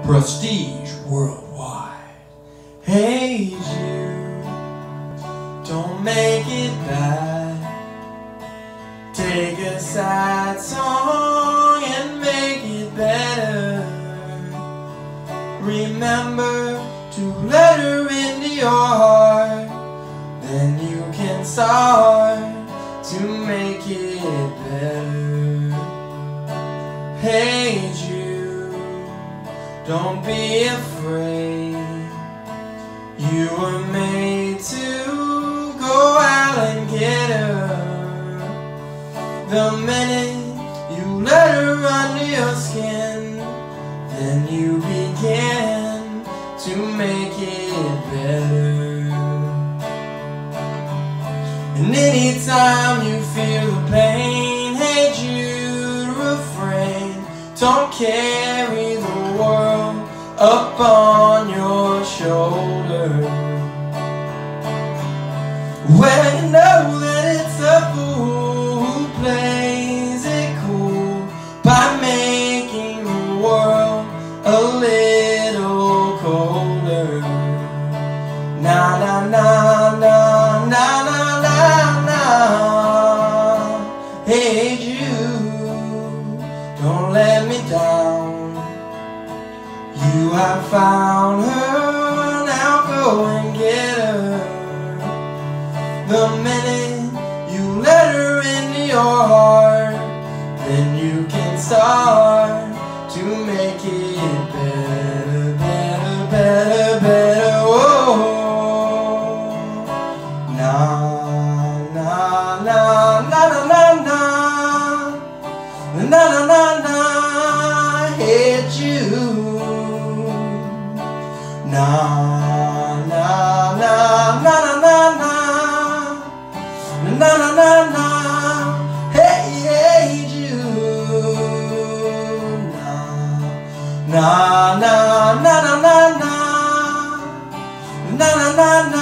prestige worldwide. Hey Jude, don't make it bad. Take a sad song and make it better. Remember to let her into your heart, then you can start to make it better. Hey Jude, don't be afraid. You were made to go out and get her. The minute you let her under your skin, then you begin to make it better. And anytime you feel the pain, hey Jude, refrain. Don't carry the world up on your shoulder, when you know that it's a fool who plays it cool by making the world a little colder. Na na na na na na na na. Hey Jude, don't let me down. You have found her, now go and get her. The minute you let her into your heart, then you can start to make it better, better, better, better. Oh, na na na na na na na na na na. Hey Jude, na na na na na na na na na na. Hey, hey Jude, na na na na na na na na na na.